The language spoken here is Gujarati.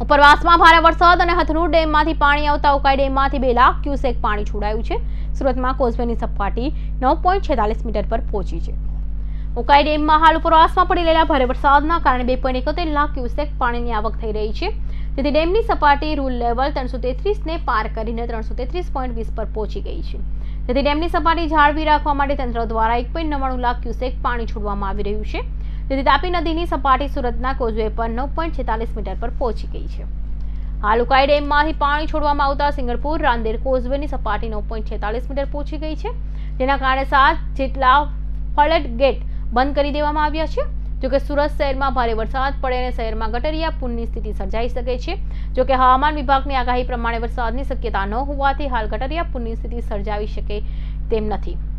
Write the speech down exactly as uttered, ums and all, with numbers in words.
ઉપરવાસમાં ભારે વરસાદ અને હથનુર ડેમમાંથી પાણી આવતા ઉકાઈ ડેમમાંથી બે લાખ ક્યુસેક પાણી છોડાયું છે। સુરતમાં કોઝવેની સપાટી નવ પોઈન્ટ છેતાલીસ મીટર પર પહોંચી છે। ઉકાઈ ડેમમાં હાલ ઉપરવાસમાં પડી રહેલા ભારે વરસાદના કારણે બે પોઈન્ટ એકોતેર લાખ ક્યુસેક પાણીની આવક થઈ રહી છે, જેથી ડેમની સપાટી રૂલ લેવલ ત્રણસો તેત્રીસ ને પાર કરીને ત્રણસો તેત્રીસ પોઈન્ટ વીસ પર પહોંચી ગઈ છે, જેથી ડેમની સપાટી જાળવી રાખવા માટે તંત્ર દ્વારા એક પોઈન્ટ નવ્વાણું લાખ ક્યુસેક પાણી છોડવામાં આવી રહ્યું છે, જેથી તાપી નદીની સપાટી સુરતના કોઝવે પર નવ પોઈન્ટ છેતાલીસ મીટર પર પહોંચી ગઈ છે। હાલ ઉકાઈ ડેમમાંથી પાણી છોડવામાં આવતા સિંગરપુર રાંદેર કોઝવેની સપાટી નવ પોઈન્ટ છેતાલીસ મીટર પહોંચી ગઈ છે, જેના કારણે સાત જેટલા ફ્લડ ગેટ બંધ કરી દેવામાં આવ્યા છે। જોકે સુરત શહેરમાં ભારે વરસાદ પડે અને શહેરમાં ગટરિયા પૂરની સ્થિતિ સર્જાઈ શકે છે। જોકે હવામાન વિભાગની આગાહી પ્રમાણે વરસાદની શક્યતા ન હોવાથી હાલ ગટરિયા પૂરની સ્થિતિ સર્જાવી શકે તેમ નથી।